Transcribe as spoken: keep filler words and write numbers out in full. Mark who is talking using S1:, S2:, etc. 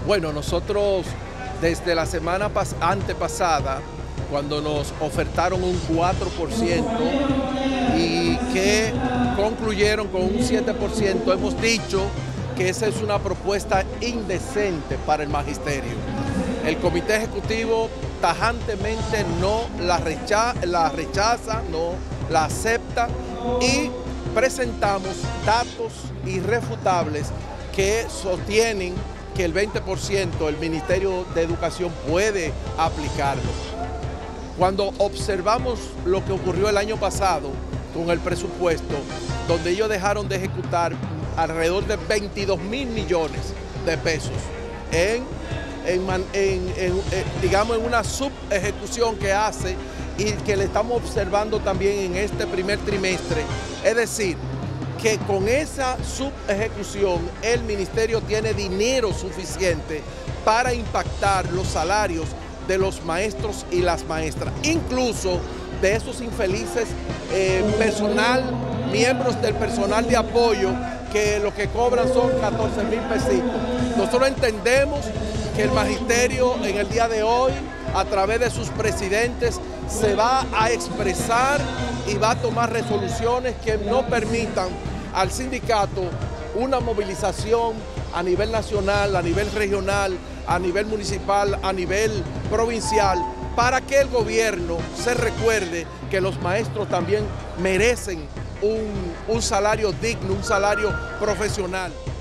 S1: Bueno, nosotros desde la semana antepasada, cuando nos ofertaron un cuatro por ciento y que concluyeron con un siete por ciento, hemos dicho que esa es una propuesta indecente para el magisterio. El comité ejecutivo tajantemente no la, recha la rechaza, no la acepta y presentamos datos irrefutables que sostienen que el veinte por ciento el Ministerio de Educación puede aplicarlo. Cuando observamos lo que ocurrió el año pasado con el presupuesto, donde ellos dejaron de ejecutar alrededor de veintidós mil millones de pesos en, en, en, en, en digamos, en una subejecución que hace y que le estamos observando también en este primer trimestre. Es decir, que con esa subejecución el ministerio tiene dinero suficiente para impactar los salarios de los maestros y las maestras, incluso de esos infelices eh, personal, miembros del personal de apoyo que lo que cobran son catorce mil pesitos. Nosotros entendemos que el magisterio en el día de hoy, a través de sus presidentes, se va a expresar y va a tomar resoluciones que no permitan al sindicato una movilización a nivel nacional, a nivel regional, a nivel municipal, a nivel provincial, para que el gobierno se recuerde que los maestros también merecen un, un salario digno, un salario profesional.